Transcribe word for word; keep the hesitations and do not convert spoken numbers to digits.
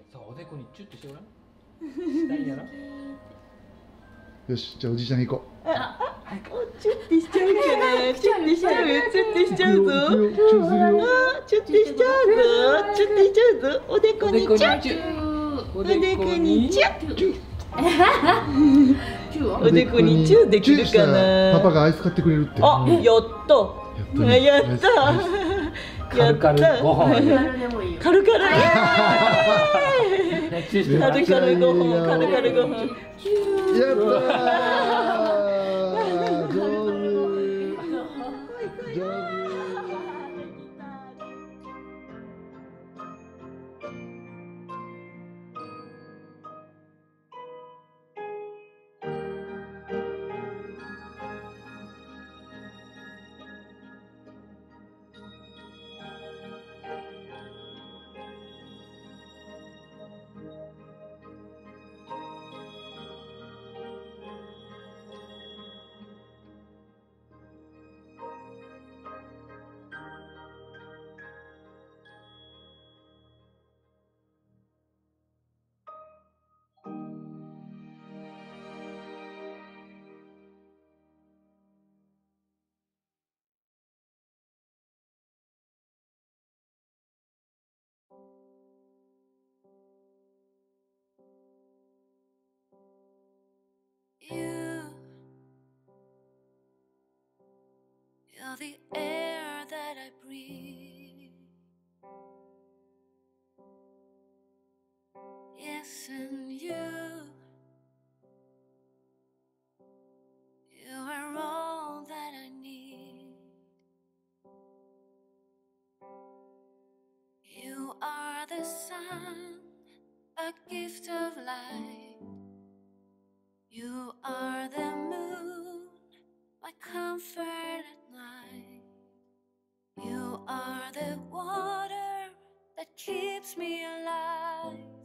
さあおでこにチュッとしてごらん。したいんやろ。 よし、じゃあおじいちゃんに行こう。 あ、はい。 チュッてしちゃうかな。チュッてしちゃう。チュッてしちゃうぞ。 行くよ行くよチューするよ。 あ、チュッてしちゃうぞ。チュッてしちゃうぞ。おでこにチュッ。 おおでこにチュッ。 チュー。 おでこにチューできるかな。 パパがアイス買ってくれるって。 あ、やった。やった。 カルカルご飯。 カルカル。カルカルご飯。カルカルご飯。 やったー。上手。上手。 You, you're the air that I breathe. Yes, and you, you are all that I need. You are the sun, a gift of light. You are the moon, my comfort at night. You are the water that keeps me alive.